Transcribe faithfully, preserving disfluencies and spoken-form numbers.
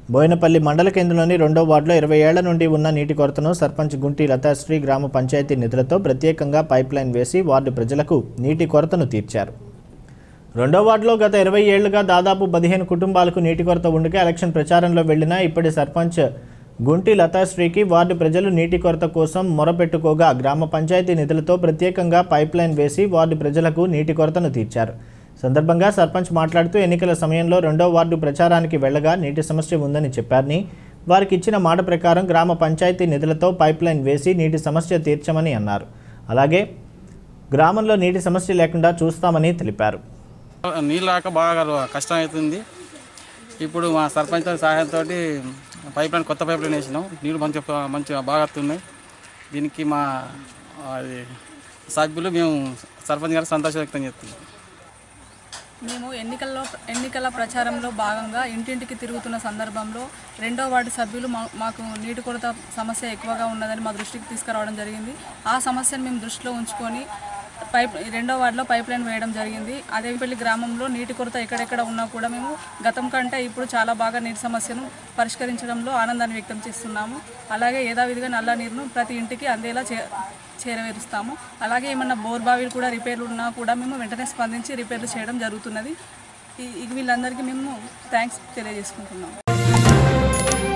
బోయినపల్లి మండల కేంద్రంలోని రెండో వార్డులో ఇరవై ఏళ్ల నుండి ఉన్న నీటి కొరతను సర్పంచ్ గుంటి లతాశ్రీ గ్రామ పంచాయతీ నిధులతో ప్రత్యేకంగా పైప్లైన్ వేసి వార్డు ప్రజలకు నీటి కొరతను తీర్చారు. రెండో వార్డులో గత ఇరవై ఏళ్లుగా దాదాపు పదిహేను కుటుంబాలకు నీటి కొరత ఉండగా ఎలక్షన్ ప్రచారంలో వెళ్లిన ఇప్పటి సర్పంచ్ గుంటి లతాశ్రీకి వార్డు ప్రజలు నీటి కొరత కోసం మొరపెట్టుకోగా గ్రామ పంచాయతీ నిధులతో ప్రత్యేకంగా పైప్లైన్ వేసి వార్డు ప్రజలకు నీటి కొరతను తీర్చారు. సందర్భంగా సర్పంచ్ మాట్లాడుతూ ఎన్నికల సమయంలో రెండో వార్డు ప్రచారానికి వెళ్లగా నీటి సమస్య ఉందని చెప్పారని, వారికి ఇచ్చిన మాట ప్రకారం గ్రామ పంచాయతీ నిధులతో పైప్లైన్ వేసి నీటి సమస్య తీర్చమని అన్నారు. అలాగే గ్రామంలో నీటి సమస్య లేకుండా చూస్తామని తెలిపారు. నీళ్ళు రాక బాగా కష్టం అవుతుంది. ఇప్పుడు మా సర్పంచ్ సహాయంతో పైప్లైన్ కొత్త పైప్లైన్ వేసినాం. నీళ్ళు మంచిగా మంచిగా బాగా వస్తున్నాయి. దీనికి మా సభ్యులు మేము సర్పంచ్ గారు సంతోషం వ్యక్తం చేస్తున్నాం. మేము ఎన్నికల్లో ఎన్నికల ప్రచారంలో భాగంగా ఇంటింటికి తిరుగుతున్న సందర్భంలో రెండో వార్డు సభ్యులు మాకు నీటి కొరత సమస్య ఎక్కువగా ఉన్నదని మా దృష్టికి తీసుకురావడం జరిగింది. ఆ సమస్యను మేము దృష్టిలో ఉంచుకొని పైప్ రెండో వార్డులో పైప్ లైన్ వేయడం జరిగింది. అదేపల్లి గ్రామంలో నీటి కొరత ఎక్కడెక్కడ ఉన్నా కూడా మేము గతం కంటే ఇప్పుడు చాలా బాగా నీటి సమస్యను పరిష్కరించడంలో ఆనందాన్ని వ్యక్తం చేస్తున్నాము. అలాగే యథావిధిగా నల్ల నీరును ప్రతి ఇంటికి అందేలా చే చేరవేరుస్తాము. అలాగే ఏమన్నా బోర్ బావిలు కూడా రిపేర్లు ఉన్నా కూడా మేము వెంటనే స్పందించి రిపేర్లు చేయడం జరుగుతున్నది. వీళ్ళందరికీ మేము థ్యాంక్స్ తెలియజేసుకుంటున్నాము.